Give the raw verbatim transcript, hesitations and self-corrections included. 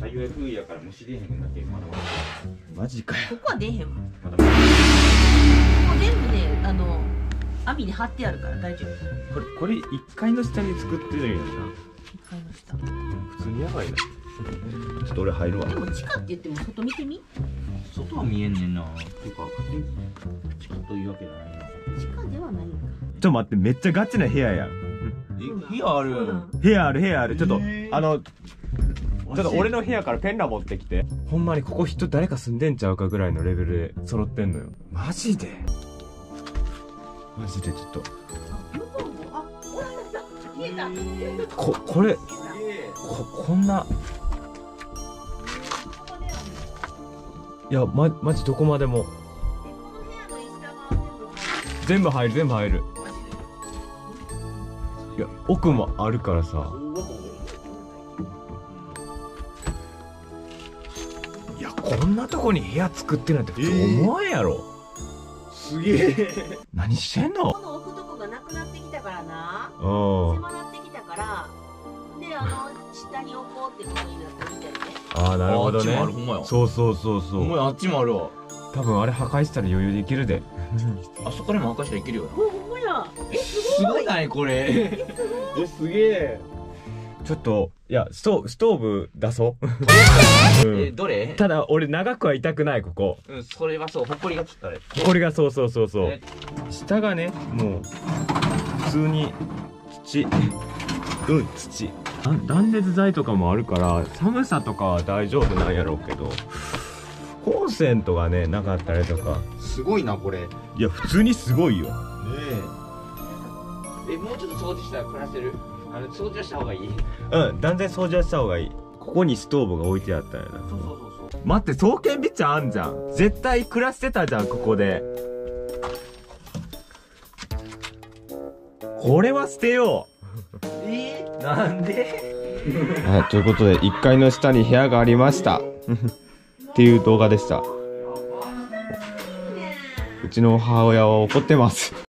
最悪やから虫出へんくなってまだまだ。 マジかよ。 ここは出へんわ。 まだまだ。 ここ全部ね、あの網に貼ってあるから大丈夫。 これこれ一階の下に作ってるんやな。 一階の下。 普通にやばいな。ちょっと俺入るわ。 でも地下って言っても外見てみ。 外は見えんねんな。っていうか地下というわけじゃないな。 地下ではないんか。 ちょっと待って、めっちゃガチな部屋やん。 え、部屋ある。 部屋ある部屋ある。ちょっと、 えーあのちょっと俺の部屋からペンラ持ってきて。ほんまにここ人誰か住んでんちゃうかぐらいのレベルで揃ってんのよ。マジでマジでちょっとあ、向こうも、あ、おらった。消えた。 ここれここんな、いやまマジどこまでも全部入る全部入る。いや奥もあるからさ。いやこんなとこに部屋作ってるなんて普通思わんやろ。 すげえ。 何してんの。 この置くとこがなくなってきたからな。 うん狭なってきたから。で、あの下に置こうってことになったみたいで。 ああなるほどね。 あっちもあるほんまや。 そうそうそうそお前う。 あっちもあるわ。 多分あれ破壊したら余裕できるで。 あそこでも明かしたらいけるよな。 お、ほんまや。え、すすごいないこれ。え、すげえ。 ちょっといやストストーブ出そう。 え、 うんどれ？ ただ俺長くはいたくないここ。 うん、それはそう、ほこりがつったれ。 これがそうそうそうそうえ。 下がねもう普通に土。うん土。断熱材とかもあるから寒さとかは大丈夫なんやろうけど、コンセントがねなかったりとか。 すごいなこれ。ねいや普通にすごいよ。 え。え、もうちょっと掃除したら暮らせる？あの掃除はした方がいい？ うん断然掃除はした方がいい。ここにストーブが置いてあったんやな。 そうそうそうそう。 待って双剣ビッチあんじゃん。絶対暮らしてたじゃんここで。これは捨てよう。 えー、なんで？ はい、ということでいっかいの下に部屋がありましたっていう動画でした。うちの母親は怒ってます。